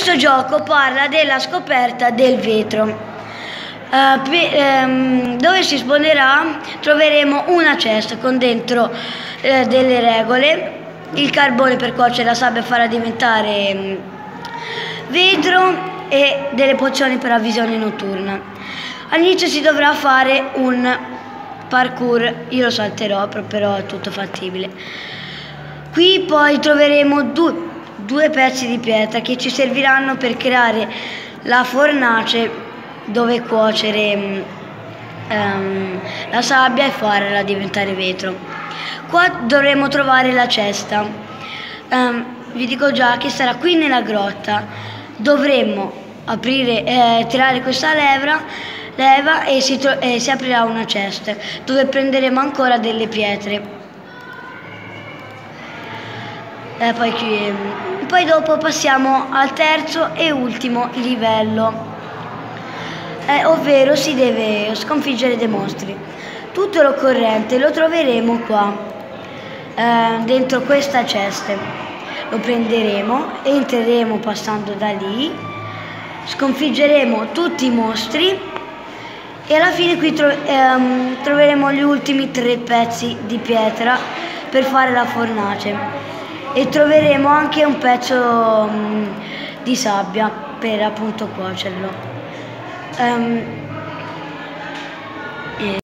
Questo gioco parla della scoperta del vetro. Dove si spawnerà troveremo una cesta con dentro delle regole, il carbone per cuocere la sabbia e farla diventare vetro e delle pozioni per la visione notturna. All'inizio si dovrà fare un parkour, io lo salterò però è tutto fattibile. Qui poi troveremo due pezzi di pietra che ci serviranno per creare la fornace dove cuocere la sabbia e farla diventare vetro. Qua dovremo trovare la cesta. Vi dico già che sarà qui nella grotta. Dovremmo tirare questa leva e si aprirà una cesta dove prenderemo ancora delle pietre. Poi dopo passiamo al terzo e ultimo livello, ovvero si deve sconfiggere dei mostri. Tutto l'occorrente lo troveremo qua, dentro questa cesta. Lo prenderemo, entreremo passando da lì, sconfiggeremo tutti i mostri e alla fine qui troveremo gli ultimi 3 pezzi di pietra per fare la fornace. E troveremo anche un pezzo di sabbia per appunto cuocerlo.